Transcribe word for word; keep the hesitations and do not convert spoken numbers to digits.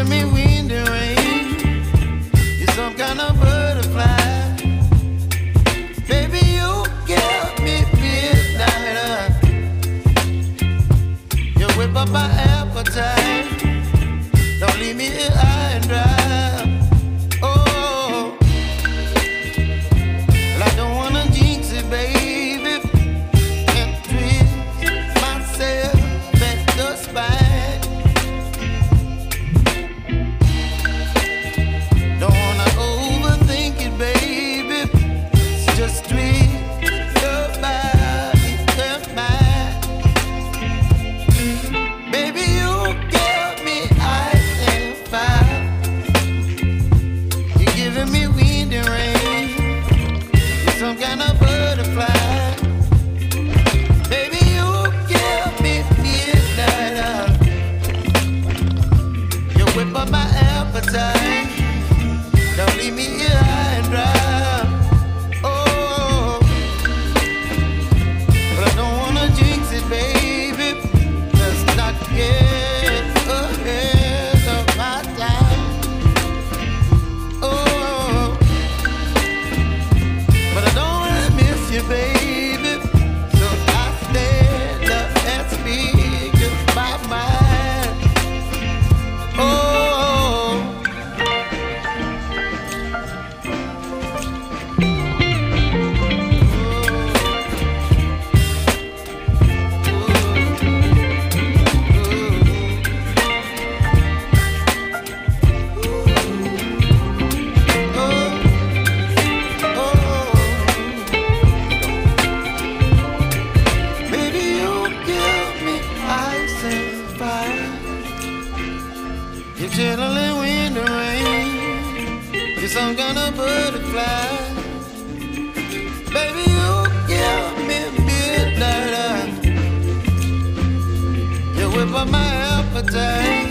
giving me wind and rain. You're some kind of butterfly. Baby, you give me midnight. You whip up my appetite. Don't leave me here high and dry. Oh, well, I don't wanna jinx it, baby, and twist myself at the spine. Don't wanna overthink it, baby. It's just twist your body and mine. Baby, you give me ice and fire. You're giving me wind and rain. You're some kind of butterfly. Baby, you give me midnight. You whip up my appetite. Don't leave me here high and dry. Oh, but I don't wanna jinx it, baby. Let's not get ahead of my time. Oh, but I don't wanna miss you, baby. So I stand up and speak my mind. Oh, baby, you give me ice and fire. You're chilling wind and rain. You're some kind of butterfly. Baby, you give me midnight. You whip up my appetite.